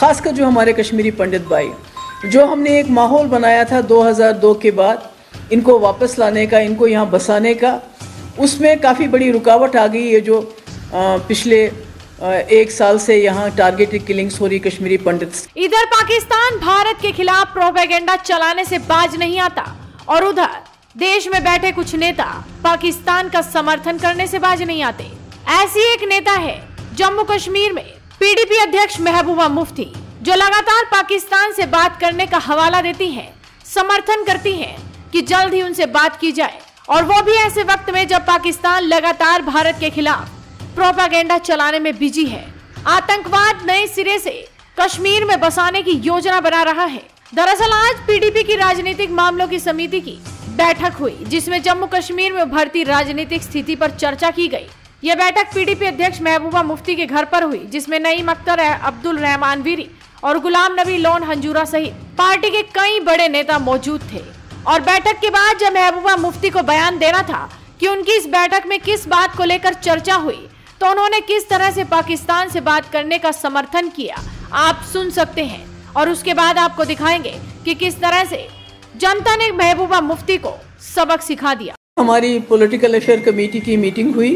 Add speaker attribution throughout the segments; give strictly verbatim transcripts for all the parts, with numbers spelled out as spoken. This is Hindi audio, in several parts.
Speaker 1: खासकर जो हमारे कश्मीरी पंडित भाई, जो हमने एक माहौल बनाया था दो हज़ार दो के बाद इनको वापस लाने का, इनको यहाँ बसाने का, उसमें काफ़ी बड़ी रुकावट आ गई है। जो आ, पिछले आ, एक साल से यहाँ टारगेटेड किलिंग्स हो रही कश्मीरी पंडित।
Speaker 2: इधर पाकिस्तान भारत के खिलाफ प्रोपेगेंडा चलाने से बाज नहीं आता और उधर देश में बैठे कुछ नेता पाकिस्तान का समर्थन करने से बाज नहीं आते। ऐसी एक नेता है जम्मू कश्मीर में पीडीपी अध्यक्ष महबूबा मुफ्ती, जो लगातार पाकिस्तान से बात करने का हवाला देती हैं, समर्थन करती हैं कि जल्द ही उनसे बात की जाए, और वो भी ऐसे वक्त में जब पाकिस्तान लगातार भारत के खिलाफ प्रोपेगेंडा चलाने में बिजी है, आतंकवाद नए सिरे से कश्मीर में बसाने की योजना बना रहा है। दरअसल आज पीडीपी की राजनीतिक मामलों की समिति की बैठक हुई, जिसमें जम्मू कश्मीर में उभरती राजनीतिक स्थिति पर चर्चा की गई। यह बैठक पीडीपी अध्यक्ष महबूबा मुफ्ती के घर पर हुई, जिसमें नईम अख्तर, अब्दुल रहमान वीरी और गुलाम नबी लोन हंजूरा सहित पार्टी के कई बड़े नेता मौजूद थे। और बैठक के बाद जब महबूबा मुफ्ती को बयान देना था कि उनकी इस बैठक में किस बात को लेकर चर्चा हुई, तो उन्होंने किस तरह से पाकिस्तान से बात करने का समर्थन किया, आप सुन सकते हैं। और उसके बाद आपको दिखाएंगे कि किस तरह से जनता ने महबूबा मुफ्ती को सबक सिखा दिया।
Speaker 1: हमारी पॉलिटिकल अफेयर कमेटी की मीटिंग हुई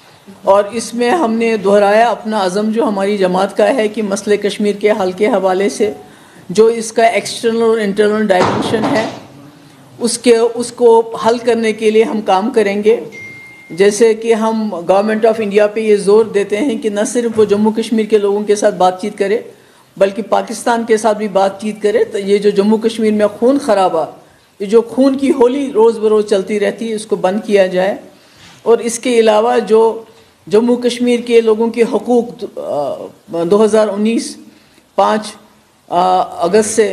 Speaker 1: और इसमें हमने दोहराया अपना अज़म जो हमारी जमात का है कि मसले कश्मीर के हल के हवाले से जो इसका एक्सटर्नल और इंटरनल डायमेंशन है उसके उसको हल करने के लिए हम काम करेंगे। जैसे कि हम गवर्नमेंट ऑफ इंडिया पे ये जोर देते हैं कि न सिर्फ वो जम्मू कश्मीर के लोगों के साथ बातचीत करे बल्कि पाकिस्तान के साथ भी बातचीत करे। तो ये जो जम्मू कश्मीर में खून खराबा, ये जो खून की होली रोज़ बरोज़ चलती रहती है, इसको बंद किया जाए। और इसके अलावा जो जम्मू कश्मीर के लोगों के हकूक़ दो हज़ार उन्नीस पाँच अगस्त से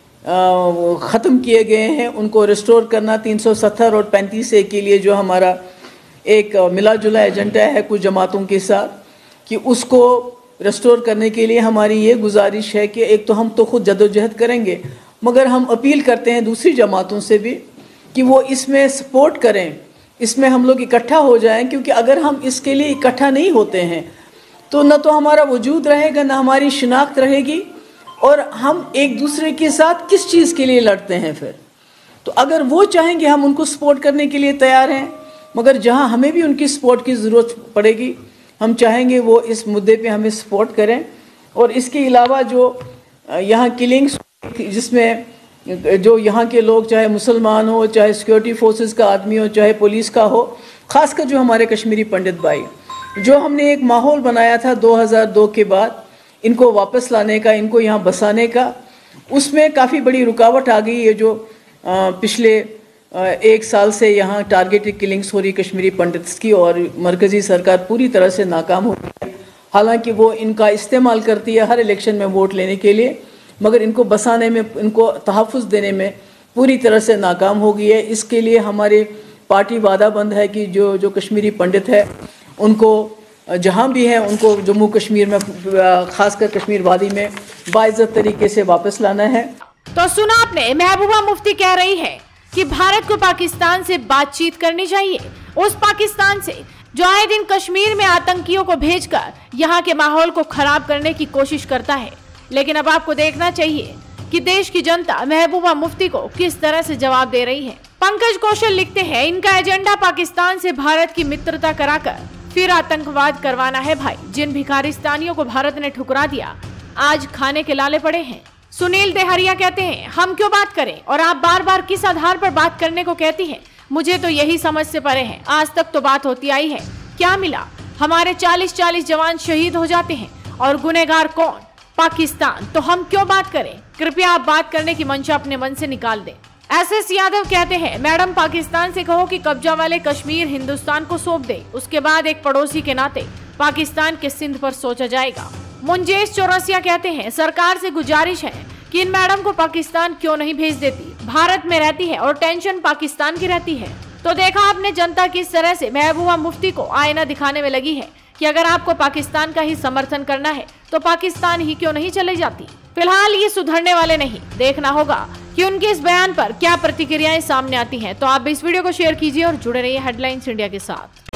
Speaker 1: ख़त्म किए गए हैं, उनको रिस्टोर करना तीन सौ सत्तर और पैंतीस ए के लिए जो हमारा एक मिला जुला एजेंडा है कुछ जमातों के साथ, कि उसको रिस्टोर करने के लिए हमारी ये गुजारिश है कि एक तो हम तो खुद जदोजहद करेंगे, मगर हम अपील करते हैं दूसरी जमातों से भी कि वो इसमें सपोर्ट करें, इसमें हम लोग इकट्ठा हो जाएं। क्योंकि अगर हम इसके लिए इकट्ठा नहीं होते हैं तो न तो हमारा वजूद रहेगा, न हमारी शिनाख्त रहेगी, और हम एक दूसरे के साथ किस चीज़ के लिए लड़ते हैं फिर। तो अगर वो चाहेंगे हम उनको सपोर्ट करने के लिए तैयार हैं, मगर जहां हमें भी उनकी सपोर्ट की ज़रूरत पड़ेगी हम चाहेंगे वो इस मुद्दे पे हमें सपोर्ट करें। और इसके अलावा जो यहाँ किलिंग्स जिसमें जो यहाँ के लोग चाहे मुसलमान हो, चाहे सिक्योरिटी फोर्सेस का आदमी हो, चाहे पुलिस का हो, ख़ासकर जो हमारे कश्मीरी पंडित भाई, जो हमने एक माहौल बनाया था दो हज़ार दो के बाद इनको वापस लाने का, इनको यहाँ बसाने का, उसमें काफ़ी बड़ी रुकावट आ गई है। जो आ, पिछले आ, एक साल से यहाँ टारगेटेड किलिंग्स हो रही कश्मीरी पंडित्स की, और मरकज़ी सरकार पूरी तरह से नाकाम हो रही है। हालांकि वो इनका इस्तेमाल करती है हर इलेक्शन में वोट लेने के लिए, मगर इनको बसाने में, इनको तहफ़्फ़ुज़ देने में पूरी तरह से नाकाम हो गई है। इसके लिए हमारी पार्टी वादाबंद है कि जो जो कश्मीरी पंडित है उनको जहाँ भी है उनको जम्मू कश्मीर में, ख़ासकर कश्मीर वादी में बाइज़्ज़त तरीके से वापस लाना है।
Speaker 2: तो सुना आपने, महबूबा मुफ्ती कह रही है कि भारत को पाकिस्तान से बातचीत करनी चाहिए, उस पाकिस्तान से जो आए दिन कश्मीर में आतंकियों को भेजकर यहाँ के माहौल को खराब करने की कोशिश करता है। लेकिन अब आपको देखना चाहिए कि देश की जनता महबूबा मुफ्ती को किस तरह से जवाब दे रही है। पंकज कौशल लिखते हैं, इनका एजेंडा पाकिस्तान से भारत की मित्रता कराकर फिर आतंकवाद करवाना है भाई। जिन भिखारिस्तानियों को भारत ने ठुकरा दिया आज खाने के लाले पड़े हैं। सुनील देहरिया कहते हैं, हम क्यों बात करें और आप बार बार किस आधार पर बात करने को कहती हैं? मुझे तो यही समझ से परे है। आज तक तो बात होती आई है, क्या मिला? हमारे चालीस चालीस जवान शहीद हो जाते हैं और गुनहगार कौन? पाकिस्तान। तो हम क्यों बात करें? कृपया आप बात करने की मंशा अपने मन से निकाल दें। एस एस यादव कहते हैं, मैडम पाकिस्तान से कहो कि कब्जा वाले कश्मीर हिंदुस्तान को सौंप दे, उसके बाद एक पड़ोसी के नाते पाकिस्तान के सिंध पर सोचा जाएगा। मुंजेश चौरसिया कहते हैं, सरकार से गुजारिश है कि इन मैडम को पाकिस्तान क्यों नहीं भेज देती, भारत में रहती है और टेंशन पाकिस्तान की रहती है। तो देखा आपने जनता किस तरह से महबूबा मुफ्ती को आईना दिखाने में लगी है कि अगर आपको पाकिस्तान का ही समर्थन करना है तो पाकिस्तान ही क्यों नहीं चले जाती। फिलहाल ये सुधरने वाले नहीं, देखना होगा कि उनके इस बयान पर क्या प्रतिक्रियाएं सामने आती हैं। तो आप इस वीडियो को शेयर कीजिए और जुड़े रहिए हेडलाइंस इंडिया के साथ।